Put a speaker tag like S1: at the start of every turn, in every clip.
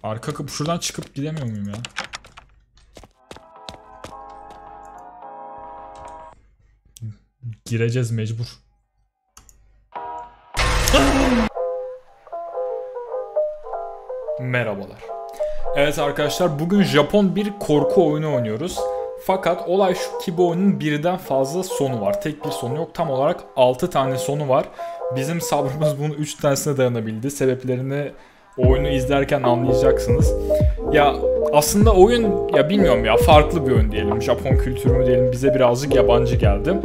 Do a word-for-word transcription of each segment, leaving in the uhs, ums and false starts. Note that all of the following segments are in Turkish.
S1: Arka kapı, şuradan çıkıp gidemiyor muyum ya? Gireceğiz mecbur. Merhabalar. Evet arkadaşlar, bugün Japon bir korku oyunu oynuyoruz. Fakat olay şu ki bu oyunun birden fazla sonu var. Tek bir sonu yok. Tam olarak altı tane sonu var. Bizim sabrımız bunun üç tanesine dayanabildi. Sebeplerini oyunu izlerken anlayacaksınız. Ya aslında oyun, ya bilmiyorum ya, farklı bir oyun diyelim. Japon kültürü mü diyelim, bize birazcık yabancı geldi.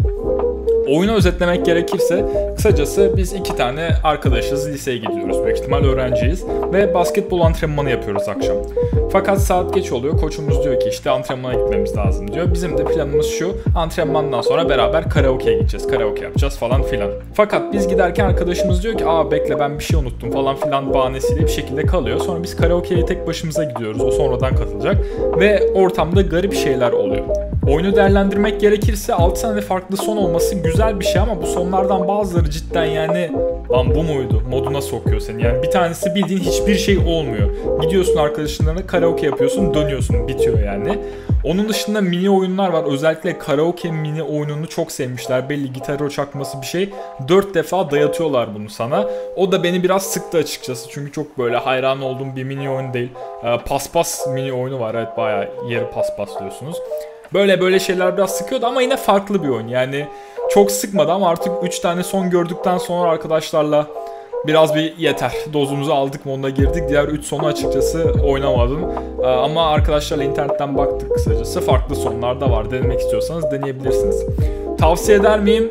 S1: Oyunu özetlemek gerekirse, kısacası biz iki tane arkadaşız, liseye gidiyoruz, büyük ihtimal öğrenciyiz ve basketbol antrenmanı yapıyoruz akşam. Fakat saat geç oluyor, koçumuz diyor ki işte antrenmana gitmemiz lazım diyor. Bizim de planımız şu, antrenmandan sonra beraber karaoke'ye gideceğiz, karaoke yapacağız falan filan. Fakat biz giderken arkadaşımız diyor ki aa bekle ben bir şey unuttum falan filan bahanesiyle bir şekilde kalıyor. Sonra biz karaoke'ye tek başımıza gidiyoruz, o sonradan katılacak ve ortamda garip şeyler oluyor. Oyunu değerlendirmek gerekirse altı tane farklı son olması güzel bir şey ama bu sonlardan bazıları cidden yani lan bu muydu moduna sokuyor seni. Yani bir tanesi bildiğin hiçbir şey olmuyor. Gidiyorsun arkadaşlarına karaoke yapıyorsun, dönüyorsun, bitiyor yani. Onun dışında mini oyunlar var. Özellikle karaoke mini oyununu çok sevmişler. Belli gitar çakması bir şey. Dört defa dayatıyorlar bunu sana. O da beni biraz sıktı açıkçası. Çünkü çok böyle hayran olduğum bir mini oyun değil. Paspas mini oyunu var. Evet, bayağı yeri paspaslıyorsunuz. Böyle böyle şeyler biraz sıkıyordu ama yine farklı bir oyun. Yani çok sıkmadı ama artık üç tane son gördükten sonra arkadaşlarla biraz bir yeter. Dozumuzu aldık, moduna girdik. Diğer üç sonu açıkçası oynamadım. Ama arkadaşlarla internetten baktık kısacası. Farklı sonlar da var. Denemek istiyorsanız deneyebilirsiniz. Tavsiye eder miyim?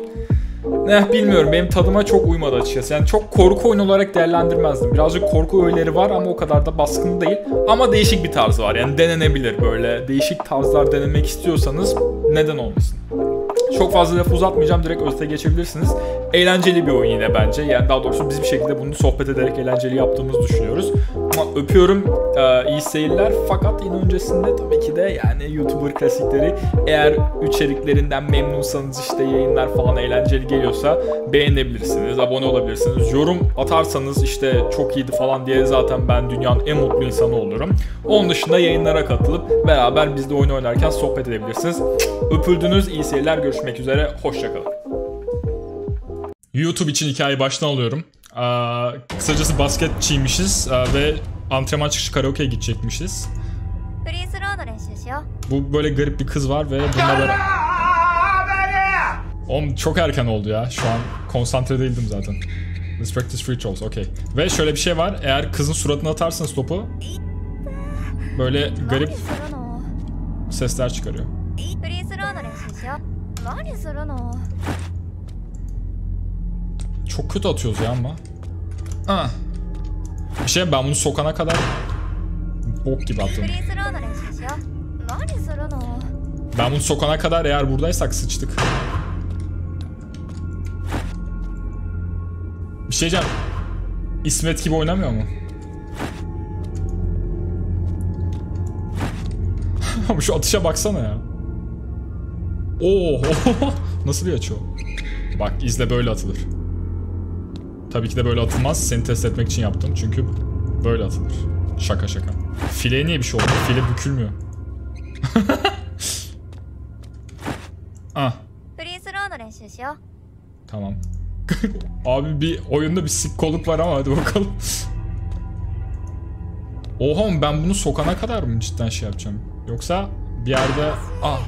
S1: Ne bilmiyorum, benim tadıma çok uymadı açıkçası. Yani çok korku oyunu olarak değerlendirmezdim. Birazcık korku öğeleri var ama o kadar da baskın değil. Ama değişik bir tarzı var, yani denenebilir. Böyle değişik tarzlar denemek istiyorsanız neden olmasın. Çok fazla laf uzatmayacağım, direkt özete geçebilirsiniz. Eğlenceli bir oyun yine bence. Yani daha doğrusu biz bir şekilde bunu sohbet ederek eğlenceli yaptığımızı düşünüyoruz. Ama öpüyorum, ee, iyi seyirler. Fakat yine öncesinde tabii ki de yani YouTuber klasikleri, eğer içeriklerinden memnunsanız, işte yayınlar falan eğlenceli geliyorsa beğenebilirsiniz, abone olabilirsiniz. Yorum atarsanız işte çok iyiydi falan diye zaten ben dünyanın en mutlu insanı olurum. Onun dışında yayınlara katılıp beraber biz de oyun oynarken sohbet edebilirsiniz. Öpüldünüz, iyi seyirler, görüşmek üzere, hoşçakalın. YouTube için hikayeyi baştan alıyorum. Ee, kısacası basketçiymişiz ee, ve antrenman çıkışı karaoke'ye gidecekmişiz. Bu böyle garip bir kız var ve bununla beraber... Oğlum çok erken oldu ya, şu an konsantre değildim zaten. Let's practice free throws, okay. Ve şöyle bir şey var, eğer kızın suratına atarsanız topu böyle garip sesler çıkarıyor. Çok kötü atıyoruz ya ama. Ah. Bir şey, ben bunu sokana kadar bok gibi attım. Ben bunu sokana kadar eğer buradaysak sıçtık. Bir şey diyeceğim. İsmet gibi oynamıyor mu? Ama şu atışa baksana ya. Oo, nasıl bir açı o? Bak izle, böyle atılır. Tabii ki de böyle atılmaz. Seni test etmek için yaptım. Çünkü böyle atılır. Şaka şaka. Fileye niye bir şey oldu? File bükülmüyor. Ah. Tamam. Abi bir oyunda bir sikkoluk var ama hadi bakalım. Oha, ben bunu sokana kadar mı cidden şey yapacağım? Yoksa bir yerde... Ah.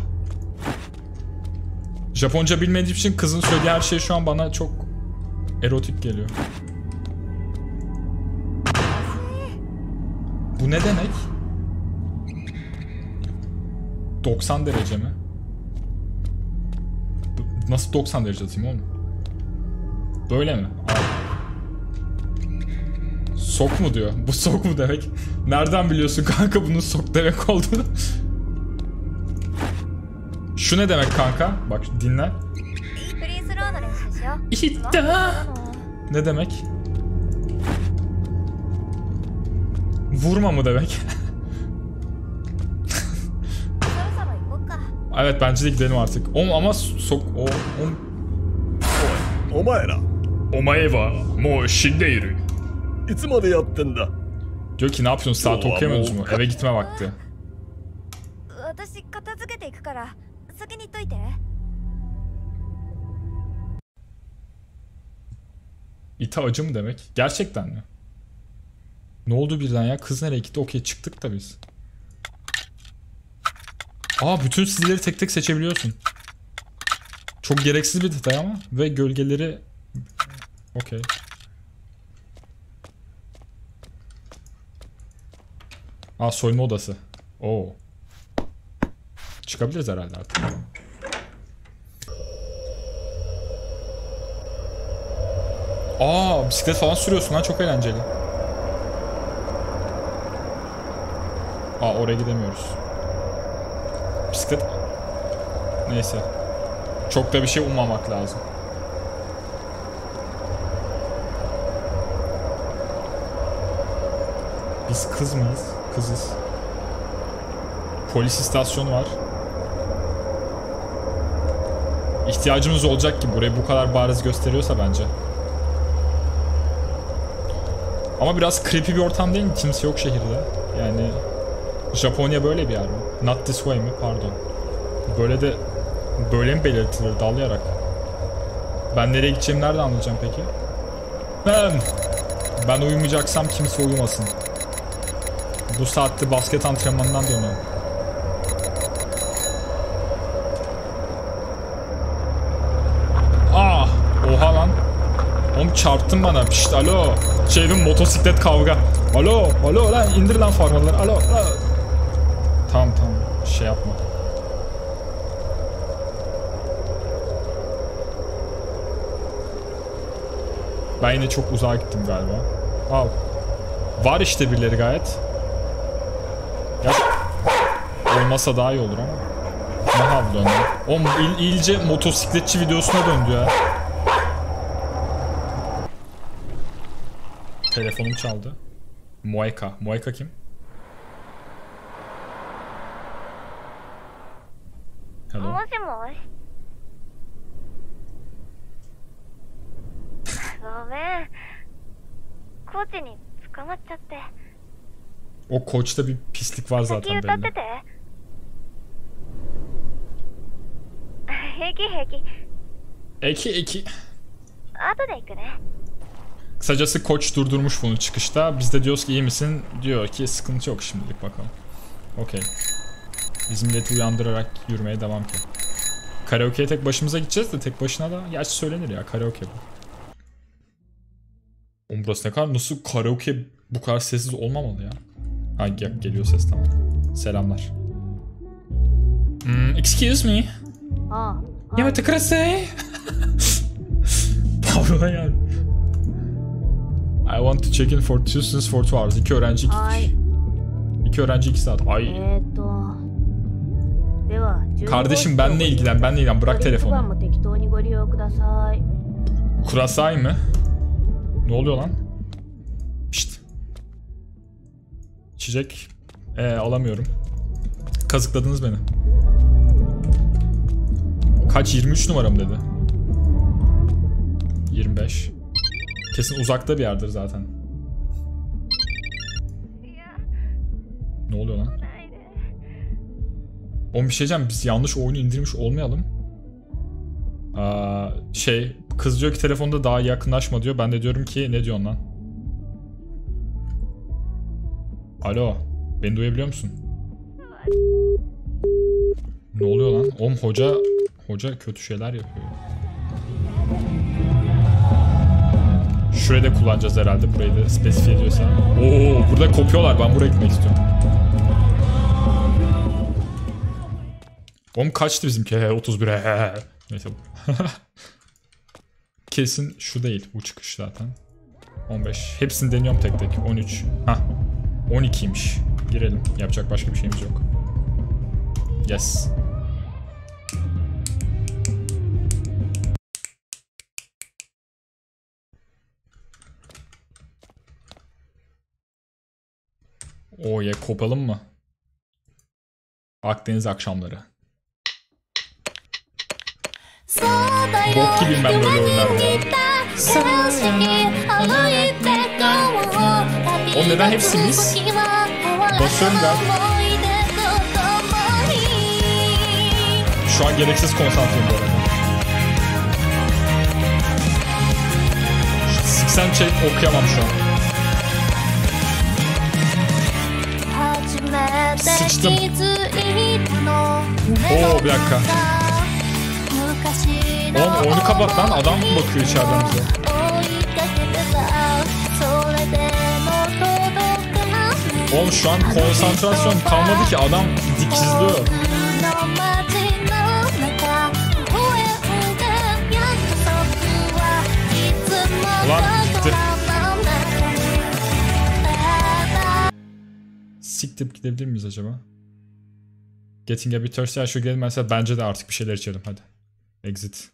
S1: Japonca bilmediğim için kızın söylediği her şey şu an bana çok erotik geliyor. Bu ne demek? doksan derece mi? Nasıl doksan derece atayım oğlum? Böyle mi? Abi. Sok mu diyor? Bu sok mu demek? Nereden biliyorsun kanka bunun sok demek olduğunu? Şu ne demek kanka? Bak dinle. İtta. Ne demek? Vurma mı demek? Evet, bence de gidelim artık. O ama sok o o Omae ra. Omae wa mou shindeiru. いつまでやってんだ? Diyor ki ne yapıyorsun, saat okuyamıyorsunuz mu? Eve gitme vakti. İta acı mı demek? Gerçekten mi? Ne oldu birden ya? Kız nereye gitti? Okey, çıktık da biz. Aa, bütün sizleri tek tek seçebiliyorsun. Çok gereksiz bir detay ama. Ve gölgeleri... Okey. Aa, soyunma odası. Oo. Çıkabiliriz herhalde artık. Aa, bisiklet falan sürüyorsun lan, çok eğlenceli. Aa, oraya gidemiyoruz. Bisiklet... Neyse. Çok da bir şey ummamak lazım. Biz kız mıyız? Kızız. Polis istasyonu var. İhtiyacımız olacak ki burayı bu kadar bariz gösteriyorsa bence. Ama biraz creepy bir ortam değil mi? Kimse yok şehirde. Yani Japonya böyle bir yer mi? Not this way mi? Pardon. Böyle de böyle mi belirtilir dallayarak? Ben nereye gideceğimi nereden anlayacağım peki? Ben, ben uyumayacaksam kimse uyumasın. Bu saatte basket antrenmanından dönüyorum. Ah! Oha lan. Oğlum çarptın bana. Pişt, alo. Şeydim, motosiklet kavga. Alo, alo lan, indir lan farmaları. Alo, alo. Tamam tamam, şey yapma. Ben yine çok uzağa gittim galiba. Al. Var işte birileri gayet. Ya, olmasa daha iyi olur ama. Ne havlu lan? Oğlum il, ilce motosikletçi videosuna döndü ya. Telefonum çaldı. Moeka. Moeka kim? Hello. O koçta bir pislik var zaten belli. Eki eki. Kısacası koç durdurmuş bunu çıkışta. Biz de diyoruz ki iyi misin? Diyor ki sıkıntı yok şimdilik, bakalım. Okey. Biz milleti uyandırarak yürümeye devam ki. Karaoke'ye tek başımıza gideceğiz de tek başına da gerçi söylenir ya, karaoke bu. Oğlum burası ne kadar, nasıl karaoke bu kadar sessiz olmamalı ya. Ha gel, geliyor ses, tamam. Selamlar. Hmm, excuse me. Aa. Yamete kurasai. Pavrona geldi. I want to check in for two students for two hours. İki öğrenci iki kişi. İki öğrenci iki saat. Ay. Kardeşim benle ilgilen, benle ilgilen. Bırak telefonu. Kurasai mı? Ne oluyor lan? Şşt. İçecek. Ee, alamıyorum. Kazıkladınız beni. Kaç? yirmi üç numaram dedi. yirmi beş. Kesin uzakta bir yerdir zaten. Ne oluyor lan? Oğlum bir şey diyeceğim, biz yanlış oyunu indirmiş olmayalım. Aa, şey, kız diyor ki telefonda daha yakınlaşma diyor. Ben de diyorum ki ne diyorsun lan? Alo, beni duyabiliyor musun? Ne oluyor lan? Oğlum hoca hoca kötü şeyler yapıyor. Şurayı da kullanacağız herhalde, burayı da spesifiye ediyorsa. Oo, burada kopuyorlar, ben buraya gitmek istiyorum. Oğlum kaçtı bizimki? He, otuz bir. He. Neyse bu. Kesin şu değil, bu çıkış zaten. on beş. Hepsini deniyorum tek tek. on üç. Hah. on ikiymiş. Girelim. Yapacak başka bir şeyimiz yok. Yes. O ye, kopalım mı? Akdeniz akşamları. Bok gibiyim ben böyle oyunlarda. O neden hepsi mis? Basıyorum galiba. Şu an gereksiz konsantreyim bu arada. seksen çek okuyamam şu an. Sıçtım. Oo bir dakika. Oğlum oyunu kapat lan, adam mı bakıyor içeriden bize? Oğlum şu an konsantrasyon kalmadı ki, adam dikizliyor. Ulan gitti. Siktip gidebilir miyiz acaba? Getting a bit thirsty. Şu gidelim mesela, bence de artık bir şeyler içelim hadi. Exit.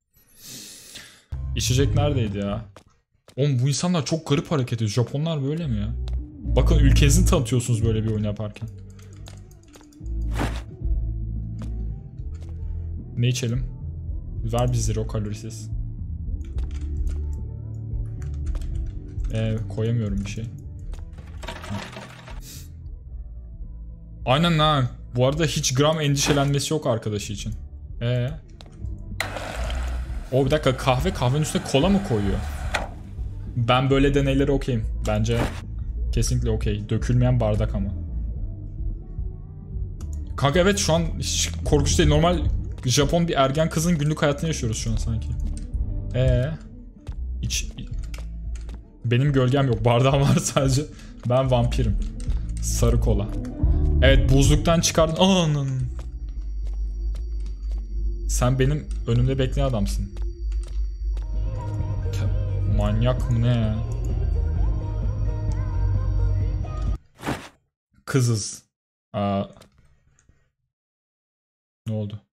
S1: İçecek neredeydi ya? Oğlum bu insanlar çok garip hareket ediyor. Japonlar böyle mi ya? Bakın ülkenizi tanıtıyorsunuz böyle bir oyun yaparken. Ne içelim? Ver bir zero kalorisiz. Ee, koyamıyorum bir şey. Ha. Aynen ha. Bu arada hiç gram endişelenmesi yok arkadaşı için. Ee. O bir dakika, kahve kahvenin üstüne kola mı koyuyor? Ben böyle deneyleri okeyim. Bence kesinlikle okey. Dökülmeyen bardak ama. Kanka evet, şu an hiç korkunç değil. Normal Japon bir ergen kızın günlük hayatını yaşıyoruz şu an sanki. Ee. İç... Benim gölgem yok. Bardağım var sadece. Ben vampirim. Sarı kola. Evet, buzluktan çıkardın. Anan. Sen benim önümde bekleyen adamsın. Manyak mı ne ya? Kızız. Aa. Ne oldu?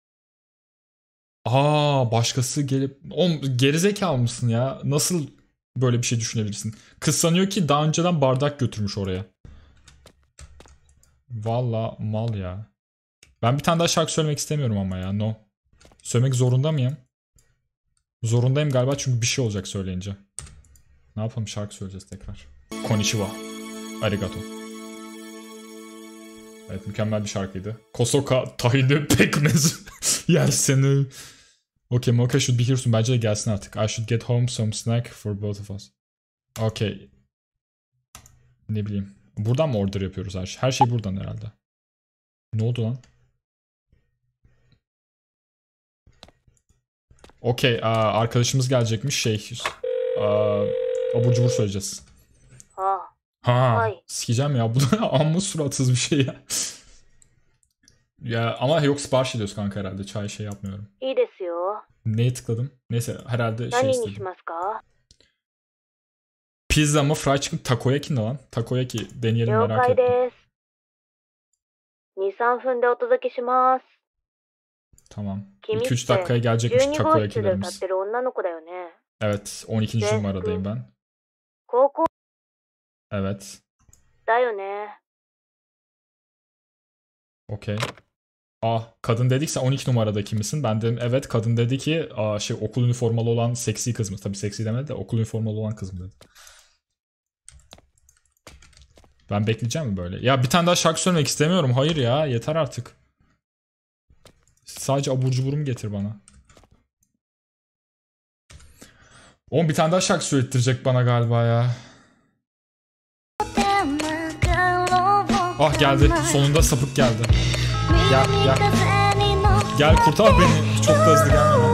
S1: Aa, başkası gelip... Oğlum gerizekalı mısın ya? Nasıl böyle bir şey düşünebilirsin? Kız sanıyor ki daha önceden bardak götürmüş oraya. Valla mal ya. Ben bir tane daha şarkı söylemek istemiyorum ama ya. No. Söylemek zorunda mıyım? Zorundayım galiba çünkü bir şey olacak söyleyince. Ne yapalım, şarkı söyleyeceğiz tekrar. Konnichiwa. Arigato. Evet, mükemmel bir şarkıydı. Kosoka tahini pekmez yersene. Okay, Mocha should be here soon. Bence de gelsin artık. I should get home some snack for both of us. Okay. Ne bileyim. Buradan mı order yapıyoruz her şey? Her şey buradan herhalde. Ne oldu lan? Okey, arkadaşımız gelecekmiş şey. Aa, abur cubur söyleyeceğiz.
S2: Ha.
S1: Ha. Sikeceğim ya. Bu da amma suratsız bir şey ya. Ya ama yok, sipariş ediyoruz kanka herhalde. Çay şey yapmıyorum.
S2: İyi desu yo.
S1: Neye tıkladım? Neyse herhalde şey istedim.
S2: 何にしますか?
S1: Pizza mı, fried chicken, takoyaki ne lan? Takoyaki deneyelim, merak ettim.
S2: 了解です。に、さんぷんでお届けします。
S1: Tamam.
S2: 君っ
S1: iki
S2: て
S1: üç dakikaya gelecekmiş
S2: じゅうに号室で歌っ
S1: takoyakilerimiz.
S2: てる女の子だよね。
S1: Evet, on ikinci numaradayım ben.
S2: 高校
S1: Evet.
S2: だよね。
S1: Okey. Ah, kadın dedikse on iki numaradaki misin? Ben dedim evet, kadın dedi ki aa, şey okul üniformalı olan seksi kız mı? Tabii seksi demedi de okul üniformalı olan kız mı dedi. Ben bekleyeceğim mi böyle? Ya bir tane daha şarkı söylemek istemiyorum. Hayır ya, yeter artık. Sadece abur cuburumu getir bana. Oğlum bir tane daha şarkı söylettirecek bana galiba ya. Ah geldi. Sonunda sapık geldi. Gel gel. Gel kurtar beni. Çok da hızlı gelme.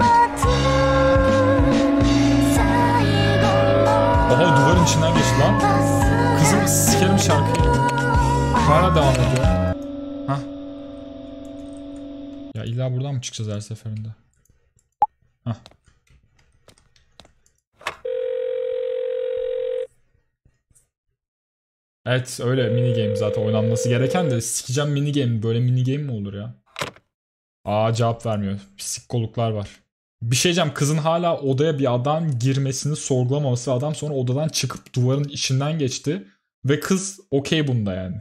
S1: Oha, duvarın içinden geçti lan. Kızım sikerim şarkıyı. Hala devam ediyor. Hah. Ya illa buradan mı çıkacağız her seferinde? Hah. Evet öyle, mini game zaten oynanması gereken de sikeceğim mini game. Böyle mini game mi olur ya? Aa, cevap vermiyor. Pisik koluklar var. Bir şey diyeceğim, kızın hala odaya bir adam girmesini sorgulamaması, adam sonra odadan çıkıp duvarın içinden geçti. Ve kız okey bunda yani.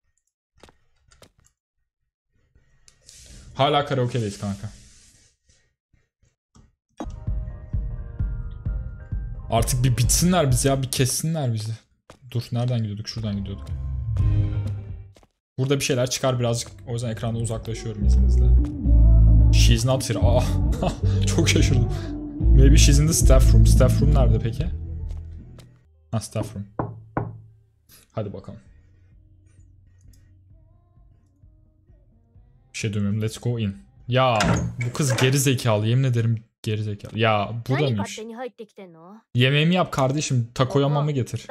S1: Hala karaoke'deyiz kanka. Artık bir bitsinler bizi ya. Bir kessinler bizi. Dur nereden gidiyorduk? Şuradan gidiyorduk. Burada bir şeyler çıkar birazcık. O yüzden ekranda uzaklaşıyorum izninizle. She's not here. Aa, çok şaşırdım. Maybe she's in the staff room. Staff room nerede peki? Ha, staff room. Hadi bakalım. Bir şey demiyorum. Let's go in. Ya bu kız geri zekalı. Yemin ederim geri zekalı. Ya burada mıymış? Yemeğimi yap kardeşim. Takoyamamı getir.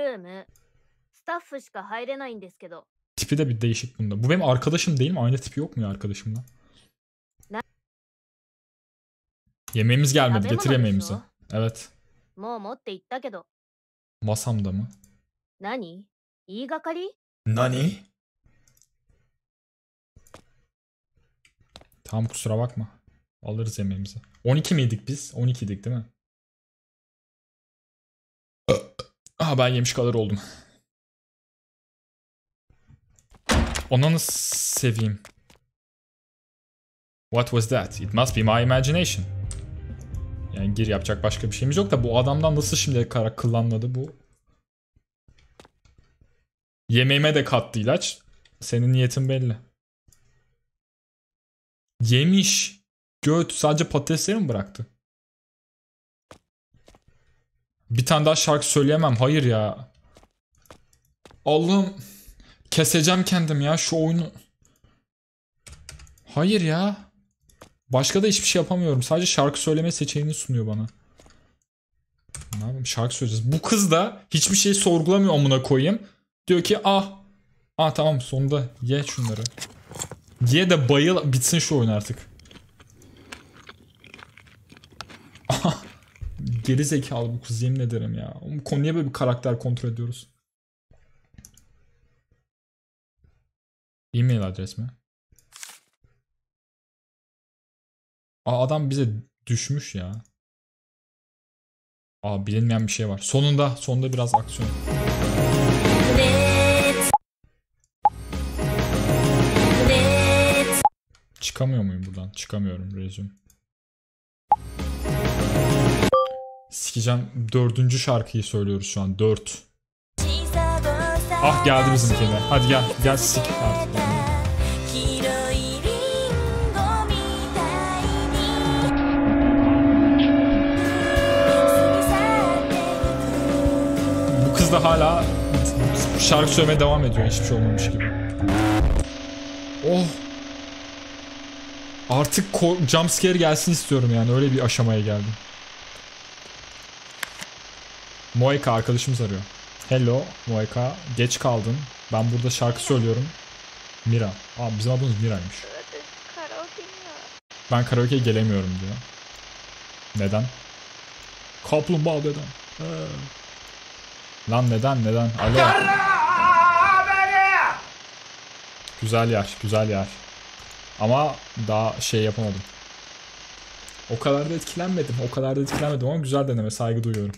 S1: Tipi de bir değişik bunda. Bu benim arkadaşım değil mi? Aynı tipi yok mu ya arkadaşımla? Yemeğimiz gelmedi. Getir yemeğimizi. Evet. Masamda mı? Nani? Nani? Tamam kusura bakma. Alırız yemeğimizi. on iki miydik biz? on ikiydik değil mi? Aha ben yemiş kadar oldum. Onanı seveyim. What was that? It must be my imagination. Yani gir yapacak başka bir şeyimiz yok da bu adamdan nasıl şimdiye kadar kıllanmadı bu? Yemeğime de kattı ilaç. Senin niyetin belli. Yemiş. Göt. Sadece patatesleri mi bıraktı? Bir tane daha şarkı söyleyemem. Hayır ya. Allah'ım. Keseceğim kendim ya şu oyunu. Hayır ya. Başka da hiçbir şey yapamıyorum. Sadece şarkı söyleme seçeneğini sunuyor bana. Ne yapayım? Şarkı söyleyeceğiz. Bu kız da hiçbir şey sorgulamıyor amına koyayım. Diyor ki ah. Ah tamam sonunda ye şunları. Ye de bayıl. Bitsin şu oyun artık. Geri zekalı bu kız yemin ederim ya. Niye böyle bir karakter kontrol ediyoruz? E-mail adres mi? Aa adam bize düşmüş ya. Aa bilinmeyen bir şey var. Sonunda, sonunda biraz aksiyon. Çıkamıyor muyum buradan? Çıkamıyorum. Resume. Sikeceğim. Dördüncü şarkıyı söylüyoruz şu an. Dört. Ah geldi bizimkine. Hadi gel. Gel sik artık. Bu kız da hala şarkı söylemeye devam ediyor. Hiçbir şey olmamış gibi. Oh. Artık jumpscare gelsin istiyorum yani. Öyle bir aşamaya geldim. Moeka arkadaşımız arıyor. Hello Moeka. Geç kaldın. Ben burada şarkı söylüyorum. Mira. Aa bizim adımız Mira'ymış. Ben karaoke'ye gelemiyorum diyor. Neden? Kaplumbağa neden? Ee. Lan neden neden? Alo. Güzel yer. Güzel yer. Ama daha şey yapamadım. O kadar da etkilenmedim. O kadar da etkilenmedim ama güzel deneme. Saygı duyuyorum.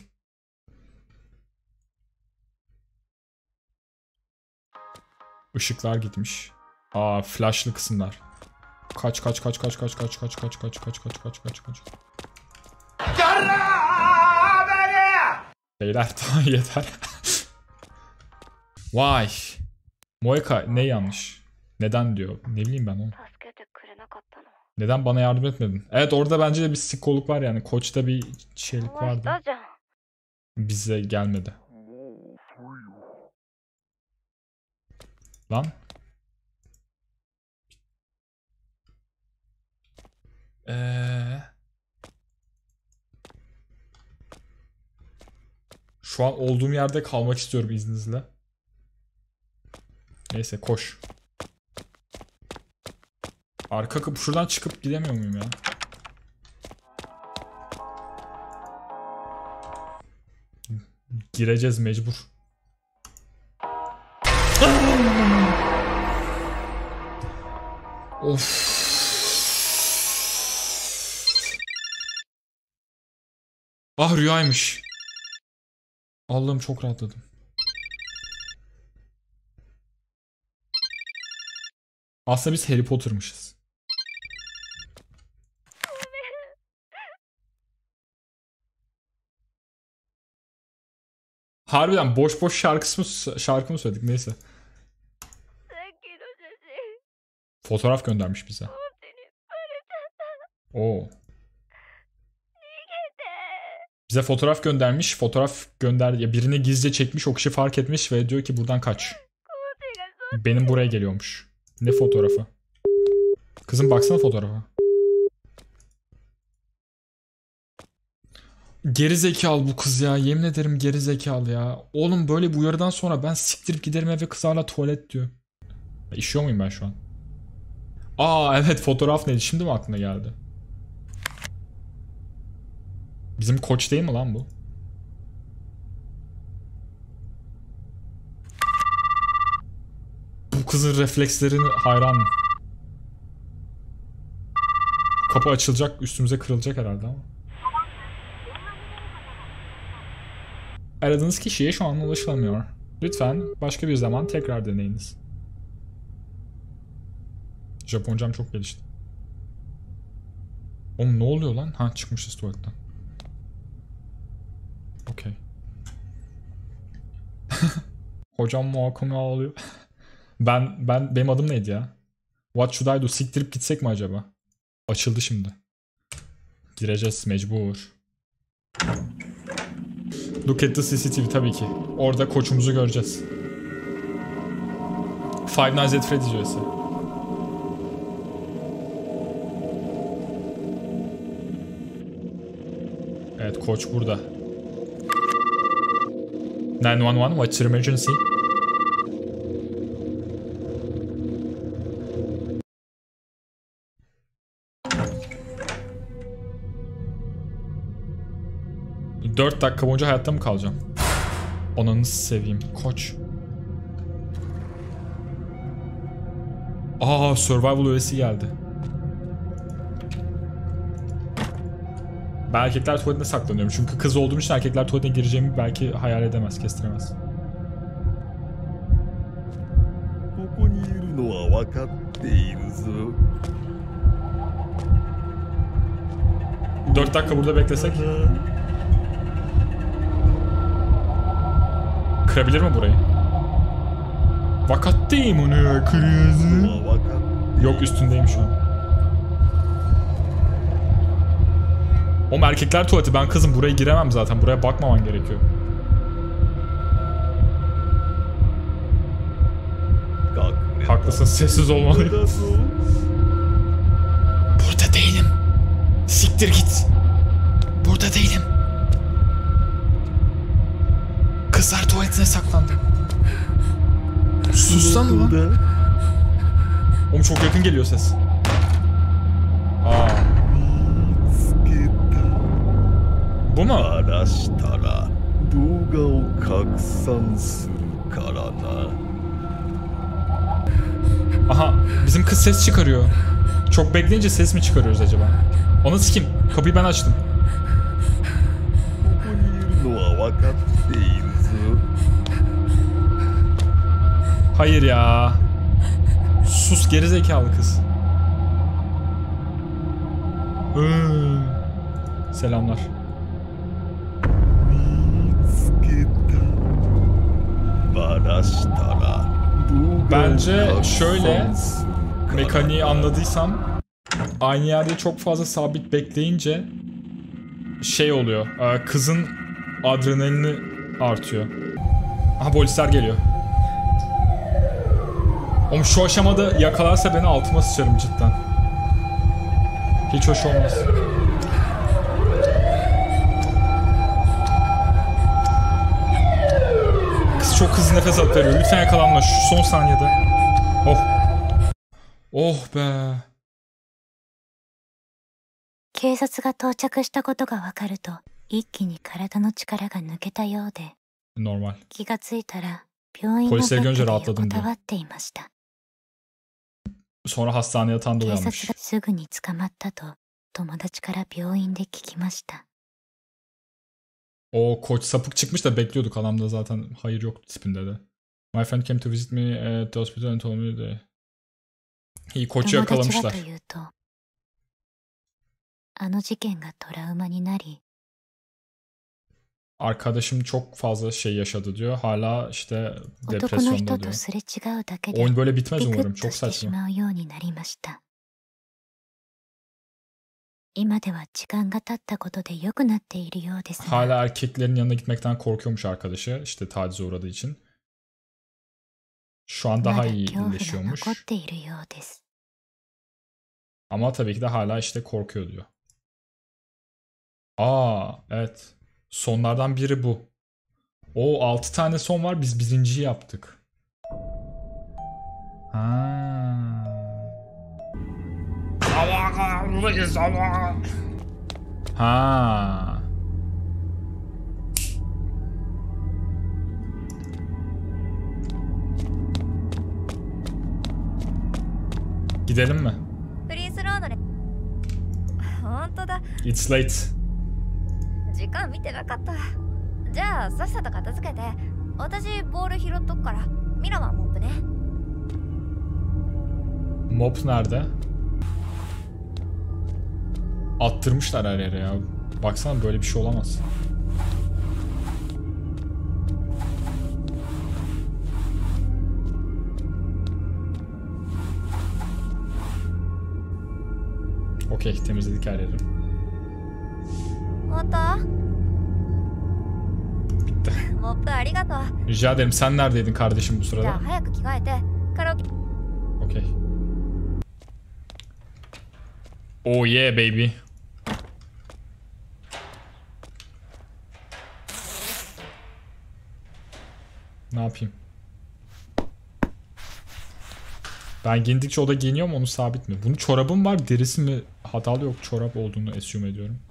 S1: Işıklar gitmiş. Aa flashlı kısımlar. Kaç kaç kaç kaç kaç kaç kaç kaç kaç kaç kaç kaç kaç kaç. Beyler tamam yeter. Vay. Moeka ne yanlış? Neden diyor. Ne bileyim ben onu. Neden bana yardım etmedin? Evet orada bence de bir sikoluk var yani. Koç'ta bir şeylik vardı. Bize gelmedi. Lan. Ee... Şu an olduğum yerde kalmak istiyorum izninizle. Neyse koş. Arka kapı şuradan çıkıp gidemiyor muyum ya? Gireceğiz mecbur. Of. Ah rüyaymış. Allah'ım çok rahatladım. Aslında biz Harry Potter'mışız. Harbiden boş boş şarkısı mı, şarkı mı söyledik neyse. Fotoğraf göndermiş bize. Oo. Bize fotoğraf göndermiş. Fotoğraf gönder ya birini gizlice çekmiş. O kişi fark etmiş ve diyor ki buradan kaç. Benim buraya geliyormuş. Ne fotoğrafı? Kızım baksana fotoğrafa. Geri zekalı bu kız ya. Yemin ederim geri zekalı ya. Oğlum böyle bir uyarıdan sonra ben siktirip giderim eve kız hala tuvalet diyor. İşiyor muyum ben şu an? Aa evet fotoğraf neydi? Şimdi mi aklına geldi? Bizim koç değil mi lan bu? Bu kızın reflekslerine hayranım. Kapı açılacak, üstümüze kırılacak herhalde ama. Aradığınız kişiye şu an ulaşılamıyor. Lütfen başka bir zaman tekrar deneyiniz. Japoncam çok gelişti. Oğlum ne oluyor lan? Ha çıkmışız tuvaletten. Okey. Hocam muhakkame ağlıyor. ben, ben, benim adım neydi ya? What should I do? Siktirip gitsek mi acaba? Açıldı şimdi. Gireceğiz mecbur. Look at the C C T V tabii ki. Orada koçumuzu göreceğiz. Five Nights at Freddy's üyesi. Evet koç burada. nine one one, what's your emergency? dört dakika boyunca hayatta mı kalacağım? Ananı seveyim. Koç. Aa, survival üyesi geldi. Ben erkekler tuvaletine saklanıyorum. Çünkü kız olduğum için erkekler tuvaletine gireceğimi belki hayal edemez, kestiremez. dört dakika burada beklesek. Kırabilir mi burayı? Vakat değil mi onu kırıyorsun? Yok üstündeyim şu an. Oğlum erkekler tuvaleti, ben kızım buraya giremem zaten. Buraya bakmaman gerekiyor. Haklısın, sessiz olmalıyım. Burada değilim. Siktir git. Burada değilim. Kızlar tuvaletine saklandı. Sussana lan. Oğlum çok yakın geliyor ses. Aa. Bu mu? Aha, bizim kız ses çıkarıyor. Çok bekleyince ses mi çıkarıyoruz acaba? Onu sikeyim. Kapıyı ben açtım. Hayır ya. Sus gerizekalı kız. Ee, selamlar. Bence şöyle, mekaniği anladıysam, aynı yerde çok fazla sabit bekleyince şey oluyor, kızın adrenalini artıyor. Aha polisler geliyor. Oğlum şu aşamada yakalarsa beni altıma sıçarım cidden. Hiç hoş olmaz. Kız çok hızlı nefes alıp veriyor. Lütfen yakalanma şu son saniyede. Oh. Oh be.
S2: 警察が到着したことがわかると、一気に体の力が抜けたようで、
S1: Normal.
S2: 気がついたら病院のベッドで横たわっていました。
S1: Sonra hastane yatağında
S2: 警
S1: uyanmış.
S2: 察がすぐに捕まったと友達から病院で聞きました。
S1: O koç sapık çıkmış da bekliyorduk, adamda zaten hayır yok tipinde de. My friend came to visit me at the hospital and told me that... İyi koçu
S2: 友達は
S1: yakalamışlar.
S2: というと、あの事件がトラウマになり、
S1: Arkadaşım çok fazla şey yaşadı diyor. Hala işte
S2: 男の
S1: depresyonda
S2: 人と
S1: diyor.
S2: すれ違うだけで
S1: Oyun böyle bitmez
S2: ビク
S1: umarım.
S2: ッと
S1: Çok
S2: してし
S1: saçma.
S2: まうようになりました。今では時間が経ったことで良くなっているようですが、
S1: Hala erkeklerin yanına gitmekten korkuyormuş arkadaşı. İşte tacize uğradığı için. Şu an
S2: ま
S1: daha
S2: だ
S1: iyi
S2: 恐怖が残っ
S1: iyileşiyormuş.
S2: ているようです。
S1: Ama tabii ki de hala işte korkuyor diyor. Aa evet. Sonlardan biri bu. O altı tane son var. Biz birinciyi yaptık. Ha. Ha. Gidelim mi?
S3: フリースローのね。本当だ。
S1: It's late.
S3: 時間見てなかった。じゃあさっさと片付けて。私ボール拾っとくから。ミラはモップね。
S1: Mop nerede? Attırmışlar her yere ya. Baksana böyle bir şey olamaz. Okey, temizledik her yeri.
S3: 終わった
S1: Bitti.
S3: モップありがとう。
S1: Rica ederim. Sen neredeydin kardeşim bu
S3: じゃあ
S1: sırada?
S3: 早く着替えてカラオケ。
S1: Okey. Oh yeah baby. Ne yapayım? Ben giyindikçe o da giyiniyor mu, onu sabit mi? Bunun çorabım var, derisi mi hatalı, yok çorap olduğunu assume ediyorum.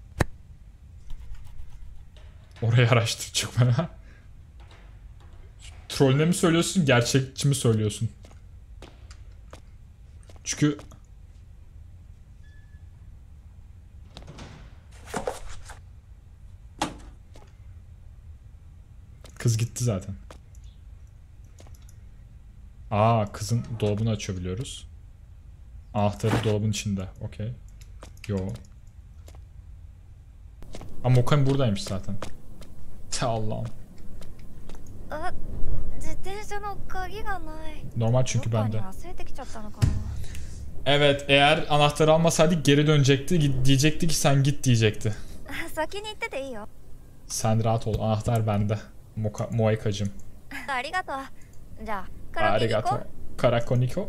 S1: Orayı araştır çıkma. Trollüne mi söylüyorsun, gerçekçi mi söylüyorsun? Çünkü kız gitti zaten. Aa, kızın dolabını açabiliyoruz. Anahtarı dolabın içinde. Okey. Yo. Ama Okan buradaymış zaten. Te Allah'ım.
S3: あ、自転車の鍵がない。
S1: Normal çünkü
S3: どっかに
S1: bende.
S3: 忘れてきちゃったのかな。
S1: Evet, eğer anahtarı almasaydık geri dönecekti. Git- Diyecekti ki sen git diyecekti.
S3: 先に行ってていいよ。
S1: Sen rahat ol. Anahtar bende. Moka, Moekacım.
S3: ありがとう。じゃあカラオケに行こ
S1: Arigato.
S3: う。
S1: Karakoniko.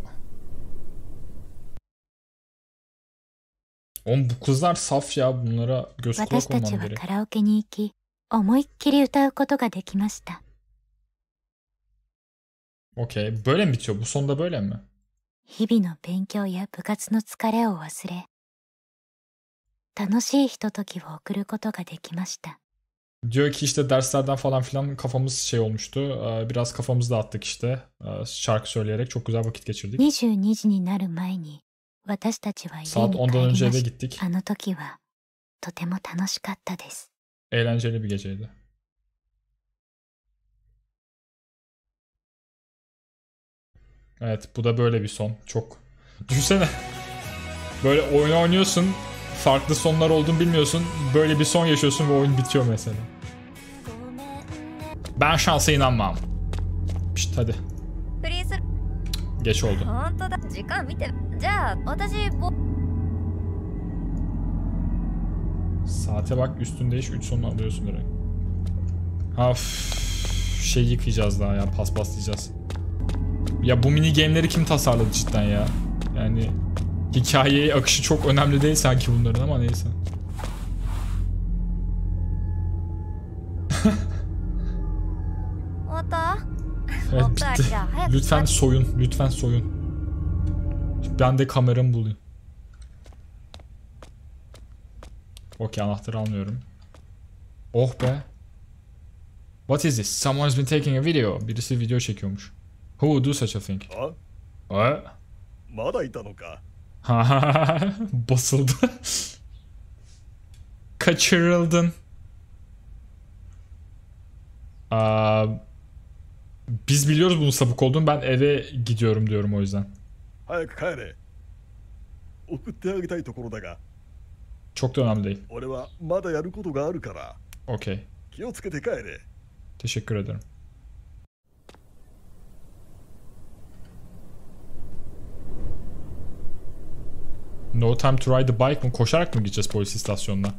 S1: Oğlum bu kızlar saf ya. Bunlara göz
S2: 私
S1: kulak
S2: たち
S1: olmam
S2: は
S1: gerek.
S2: カラオケに行き、思いっきり歌うことができました。
S1: Okey. Böyle mi bitiyor? Bu sonda böyle mi?
S2: 日々の勉強や部活の疲れを忘れ、楽しいひとときを送ることができました。
S1: Diyor ki işte derslerden falan filan kafamız şey olmuştu. Ee, Biraz kafamızı dağıttık işte. Ee, Şarkı söyleyerek çok güzel vakit geçirdik.
S2: にじゅうにじになる前に私たちは家
S1: Saat
S2: に
S1: ondan
S2: 帰
S1: önce
S2: りま
S1: eve
S2: し
S1: gittik.
S2: た。あの時はとても楽しかったです。
S1: Eğlenceli bir geceydi. Evet, bu da böyle bir son. Çok. Düşünsene. Böyle oyun oynuyorsun. Farklı sonlar olduğunu bilmiyorsun. Böyle bir son yaşıyorsun ve oyun bitiyor mesela. Ben şansa inanmam. Şşt hadi.
S3: フリース。
S1: Geç oldu.
S3: 本当だ。時間見て。じゃあ私ボ。
S1: Saate bak, üstünde iş üç sonunu alıyorsun direkt. Ha üf, şey yıkayacağız daha ya, paspaslayacağız. Ya bu mini game'leri kim tasarladı cidden ya? Yani hikayeyi akışı çok önemli değil sanki bunların, ama neyse. Evet bitti. Lütfen soyun, lütfen soyun. Ben de kameramı bulayım. Okey, anahtarı almıyorum. Oh be. What is this? Someone's been taking a video. Birisi video çekiyormuş. Who would do such a thing?
S4: あ、
S1: What?
S4: まだいたのか。
S1: Basıldı. Kaçırıldın. Aa, biz biliyoruz bunun sapık olduğunu. Ben eve gidiyorum diyorum o yüzden.
S4: 早く帰れ。送ってあげたいところだが、
S1: Çok da önemli değil.
S4: 俺はまだやることがあるから。
S1: Okey.
S4: 気をつけて帰れ。
S1: Teşekkür ederim. No time to ride the bike mı? Koşarak mı gideceğiz polis istasyonuna?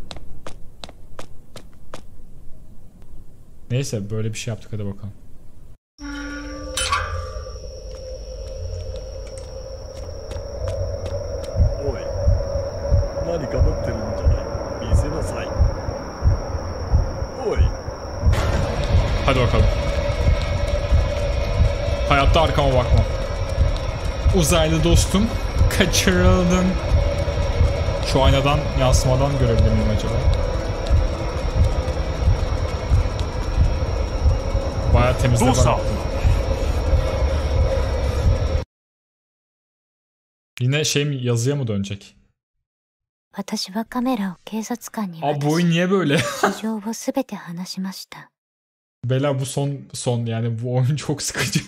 S1: Neyse böyle bir şey yaptık, hadi bakalım.
S4: Oy. 何か持ってるんじゃない。見せなさい。おい。
S1: Hadi bakalım. Hayatta arkama bakmam. Uzaylı dostum, kaçırıldın. Şu aynadan, yansımadan görebilir miyim acaba? Bayağı temizle var. Yine şey mi, yazıya mı dönecek?
S2: 私はカメラを警察官に
S1: Abi bu
S2: 渡
S1: oyun
S2: し
S1: niye böyle?
S2: 事情をすべて話しました。
S1: Bela bu son son yani bu oyun çok sıkıcı.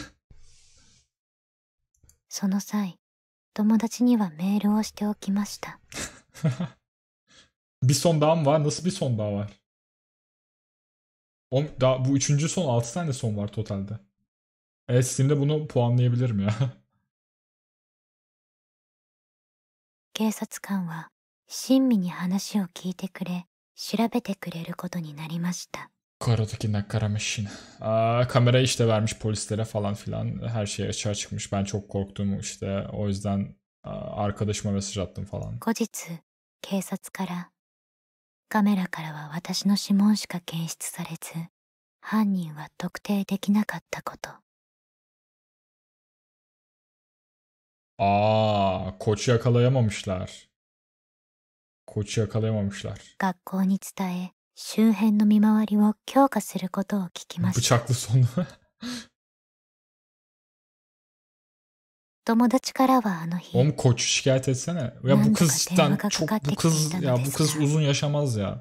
S2: その際、友達にはメールをしておきました。
S1: Bir son daha mı var? Nasıl bir son daha var? Oğlum, daha, bu üçüncü son, altı tane son var totalde. Evet, Steam'de bunu puanlayabilirim ya.
S2: 警察官は親身に話を聞いてくれ、調べてくれることになりました。
S1: Karadaki Nakarameşin. Aa, kamerayı işte vermiş polislere falan filan. Her şey açığa çıkmış. Ben çok korktum işte. O yüzden aa, arkadaşıma mesaj attım falan.
S2: 後日、警察からカメラからは私の指紋しか検出されず、犯人は特定できなかったこと。
S1: Aa, koçu yakalayamamışlar. Koçu yakalayamamışlar.
S2: 学校に伝え、周辺の見回りを強化することを聞きました。
S1: Bıçaklı sonu.
S2: 友達からはあの日、
S1: Oğlum koçu şikayet etsene. Ya bu kız cidden çok, bu kız ya bu kız uzun yaşamaz ya.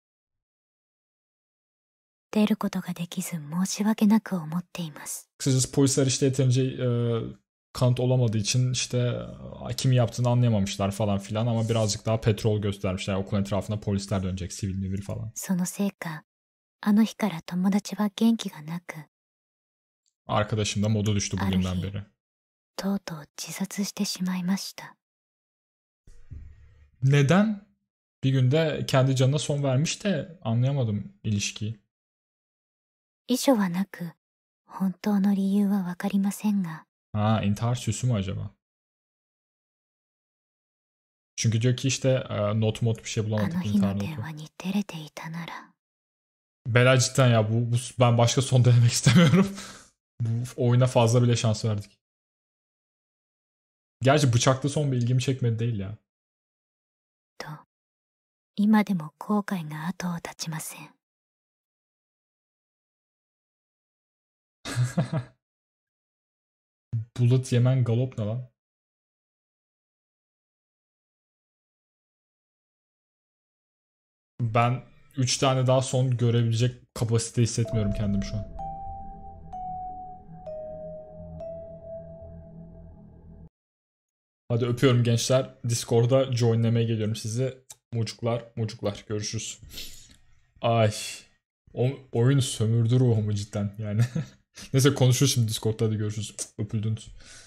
S2: 出ることができず申し訳なく思っています。
S1: Kısacası polisler işte yeterince e, kanıt olamadığı için işte kim yaptığını anlayamamışlar falan filan ama birazcık daha petrol göstermişler. Okulun etrafında polisler dönecek, sivil mivil falan.
S2: そのせいか、あの日から友達は元気がなく、
S1: Arkadaşım da modu düştü bugünden beri.
S2: とうとう自殺してしまいました。
S1: Neden? Bir günde kendi canına son vermiş de anlayamadım ilişkiyi.
S2: 遺書はなく、本当の理由はわかりませんが、
S1: Ha, intihar süsü mü acaba? Çünkü diyor ki işte e, not mod bir şey
S2: あの
S1: bulamadık
S2: 日
S1: intihar
S2: の
S1: notu.
S2: 電話に出れていたなら、
S1: Bela cidden ya bu, bu ben başka son denemek istemiyorum. Bu oyuna fazla bile şans verdik. Gerçi bıçaklı son bir ilgimi çekmedi değil ya.
S2: と、今でも後悔が後を絶ちません。
S1: Bullet yemen galop ne lan? Ben üç tane daha son görebilecek kapasite hissetmiyorum kendimi şu an. Hadi öpüyorum gençler. Discord'da joinlemeye geliyorum sizi. Mucuklar, mucuklar. Görüşürüz. Ay. O, oyun sömürdü ruhumu cidden yani. Neyse konuşuruz şimdi Discord'da, hadi görüşürüz. Öpüldünüz.